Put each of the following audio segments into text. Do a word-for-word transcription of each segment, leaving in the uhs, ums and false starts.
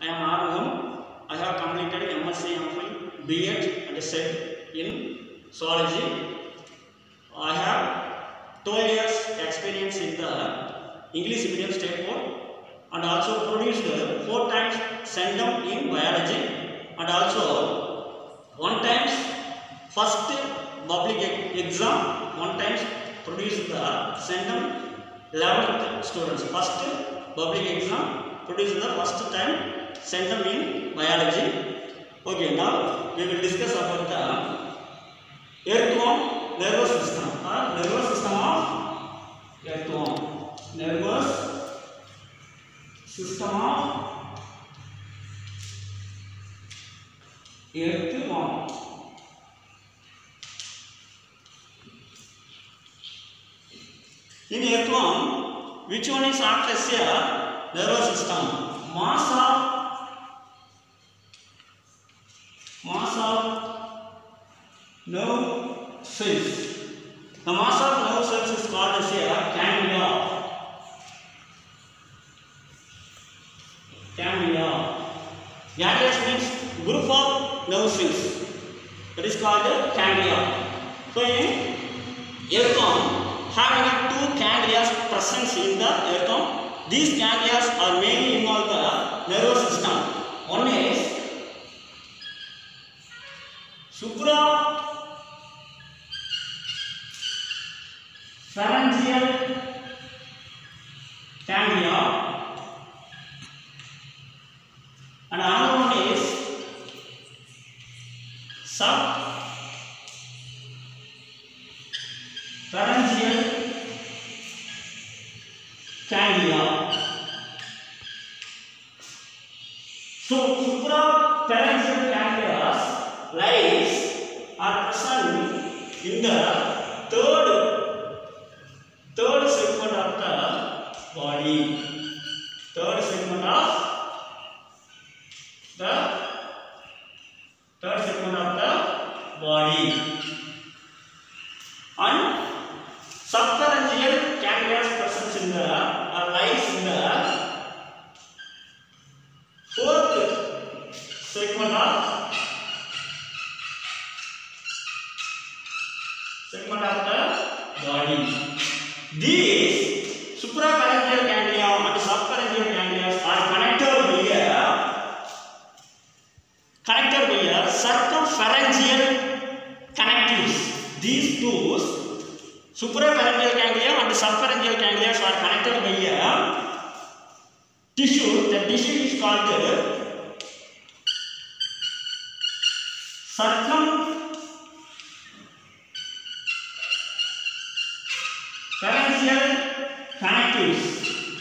I am Arugam. I have completed M S c, MPhil, B Ed and S E D in zoology. I have twelve years experience in the English medium state board and also produced four times Centum in biology and also one times first public exam, one times produced the Centum eleventh students. First public exam produced the first time Centum in biology. Okay, now we will discuss about the earthworm nervous system or nervous system of earthworm. Nervous system of earthworm. In earthworm, which one is act as a nervous system? Mass of mass of nerve cells. The mass of nerve cells is called as a ganglia. Ganglia. Ganglia means group of nerve cells. That is called ganglia. So in earthworm, having two ganglia present in the earthworm, these ganglia are mainly involved in the nervous system. One is supra pharyngeal ganglia and another one is sub pharyngeal ganglia. So suprapharyngeal ganglia lies are present in the third third segment of the body. Third segment of the third segment of the body. And subpharyngeal ganglia present in the or lies in the fourth segment of segment of the body. These suprapharyngeal ganglia and subpharyngeal ganglia are connected by a connected by a circumpharyngeal connectives. These two suprapharyngeal ganglia and subpharyngeal ganglia are connected by a tissue. The tissue is called circum pharyngeal connectives.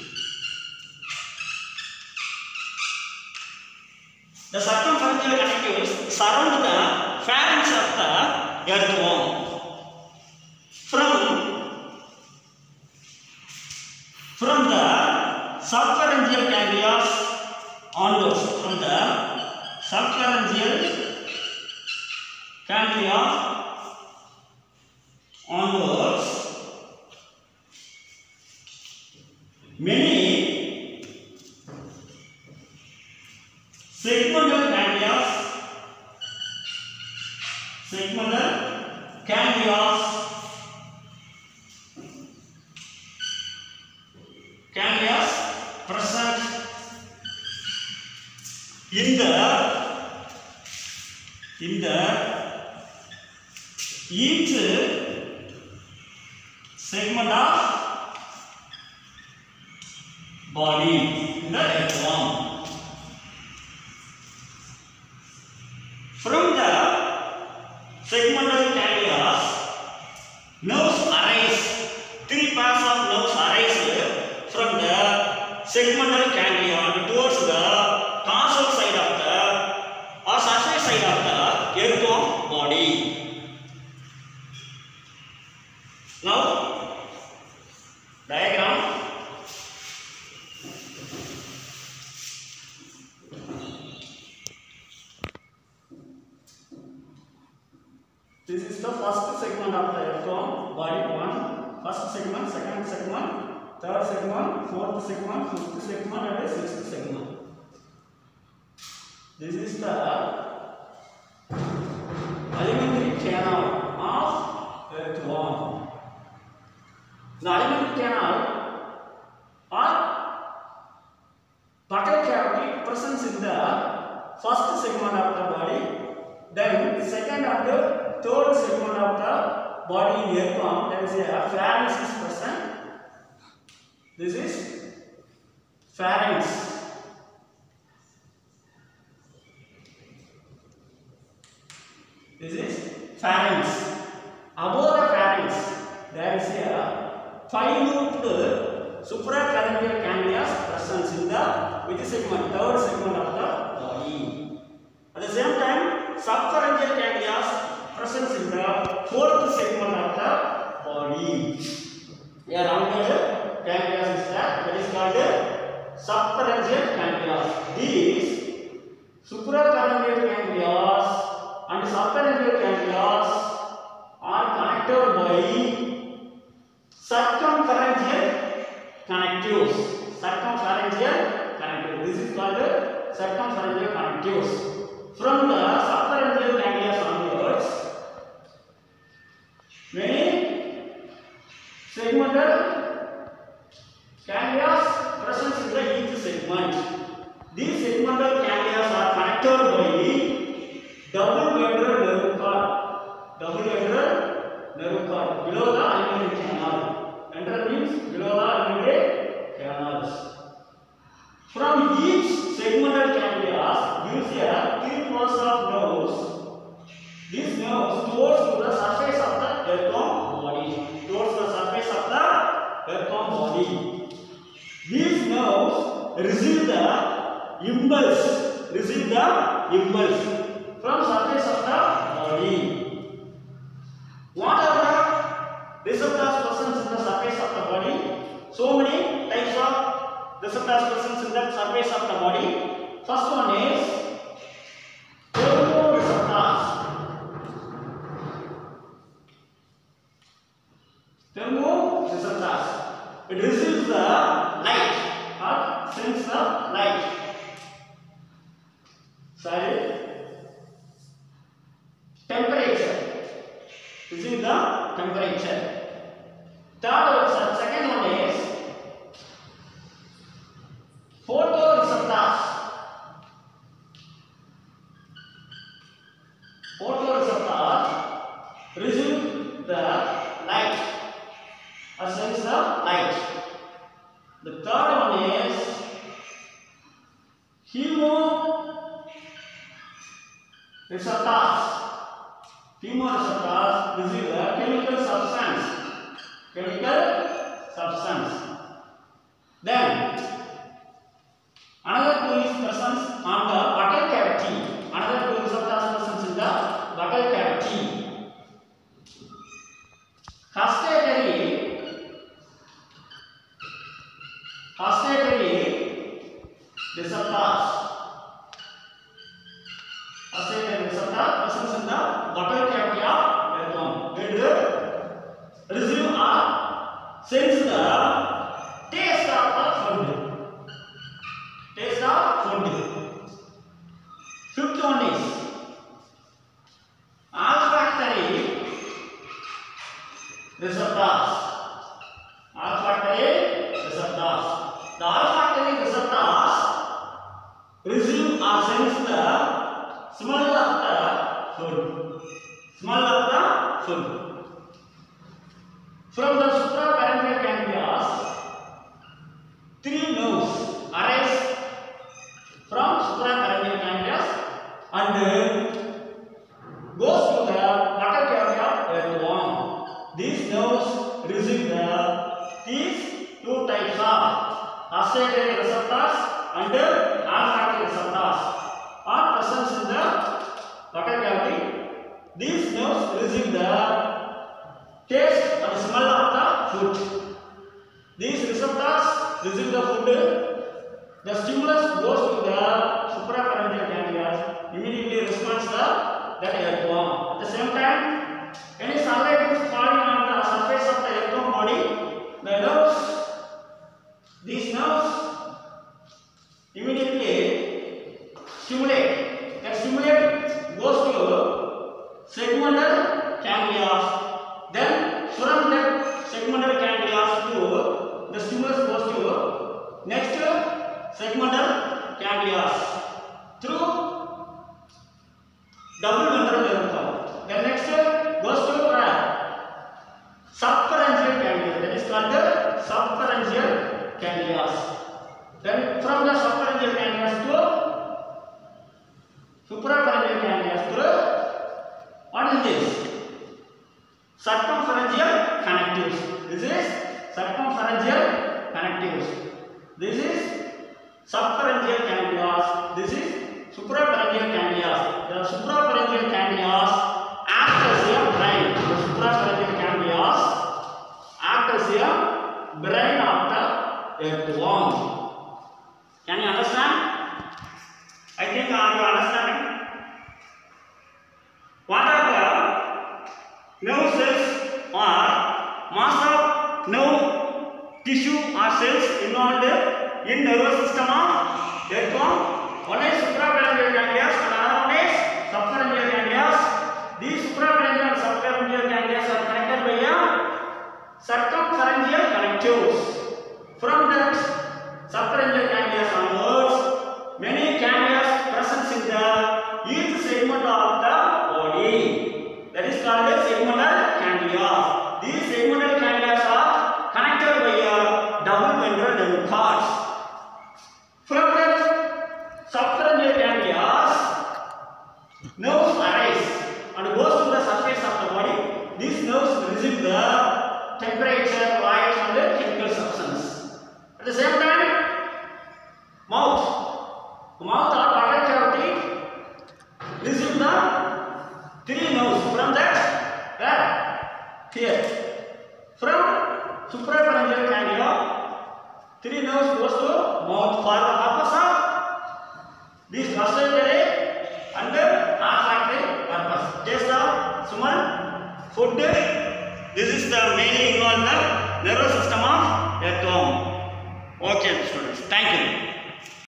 The circumpharyngeal connectives surround the pharynx of the earthworm. From from the subpharyngeal ganglia onwards, from the subpharyngeal ganglia onwards, many segmental ganglia, segmental ganglia, ganglia present in the in the each segment of body in the earthworm. From the segmental ganglia, nerves arise. Three pairs of nerves arise from the segmental ganglia towards the dorsal side of the or surface side of the earthworm body. Now, diagram. This is the first segment of the earthworm body. One first segment, second segment, third segment, fourth segment, fifth segment and sixth segment. This is the alimentary canal of earthworm. The alimentary canal or buccal cavity presents in the first segment of the body, then second and the third segment of the body in earthworm, there is a pharynx is present. This is pharynx. This is pharynx. Above the pharynx, there is a five-looped suprapharyngeal cannulas present in the which segment, third segment of the body. At the same time, subpharyngeal cannulas present in the fourth segment of the body. A rounded cannulas is that, that is called subpharyngeal cannulas. These suprapharyngeal cannulas and subpharyngeal cannulas are connected by circumpharyngeal connectives. Circumpharyngeal connectives. This is called circumpharyngeal connectives. From the subpharyngeal cannulas onwards, many segmental cannulas present in the each segment. These segmental cannulas are connected by double-ventral nerve cord. Double-ventral nerve cord below the alimentary canal. Ventral means below the alimentary canals. From each segmental cannulas gives a thin course of nerves. These nerves towards to the surface of the earthworm body. Towards the surface of the earthworm body. These nerves receive the impulse. Receive the impulse from surface of the body. What are the receptors present in the surface of the body? So many types of receptors present in the surface of the body. First one is thermoreceptors. Thermoreceptors. It receives the light or sends the light. Sorry. Temperature. This is the temperature. Third one, second one is photoreceptors. Photoreceptors receive the light or sends the light. The third one is chemoreceptors. Chemoreceptors receive the chemical substance. Chemical substance. Then another two is present on the buccal cavity. Another two receptors present in the buccal cavity. Gustatory Gustatory receptors. Gustatory receptor present in the buccal cavity of earthworm. It receive or sense the taste of the food. Taste of food. Fifth one is olfactory receptors. Olfactory receptors. The olfactory receptors receive or sense the smell of the food. Smell of the food. From the suprapharyngeal cannulas, three nerves arise from suprapharyngeal cannulas and goes to the buccal cavity of earthworm. These nerves receive the these two types of gustatory receptors and olfactory receptors are present in the buccal cavity. These nerves receive the taste and smell of the food. These receptors receive the food. The stimulus goes to the suprapharyngeal cannulas, immediately responds to that earthworm. At the same time, any sunlight is falling on the surface of the earthworm body, the nerves, these nerves immediately stimulate ganglias through double ventral nerve cord. Then next goes to uh, subpharyngeal ganglia. That is called the subpharyngeal ganglias. Then from the subpharyngeal ganglias to suprapharyngeal ganglias to what is this? Circumpharyngeal connectives. This is circumpharyngeal connectives. This is subpharyngeal ganglias. This is suprapharyngeal ganglias. The suprapharyngeal ganglias act as a brain. The suprapharyngeal ganglias act as a brain of the earthworm. Can you understand? I think are you understanding? What are the nerve cells or mass of nerve tissue or cells involved in nervous system of earthworm? One is suprapharyngeal ganglias and another one is subpharyngeal ganglias. These suprapharyngeal and subpharyngeal ganglias are connected by a circumpharyngeal connectives. From that subpharyngeal ganglias onwards, many ganglias present in the each segment of the body. That is called a segmental ganglia. These segmental ganglias are connected by a double ventral nerve cords. From that subpharyngeal ganglias, nerves arise and goes to the surface of the body. These nerves receive the temperature, light and the chemical substance. At the same time, mouth, the mouth or oral cavity receive the three nerves from that where here. From suprapharyngeal ganglia, three nerves goes to mouth for the purpose of this gustatory and olfactory purpose. Just the small food. This is the mainly involved the nervous system of earthworm. Okay, students. Thank you.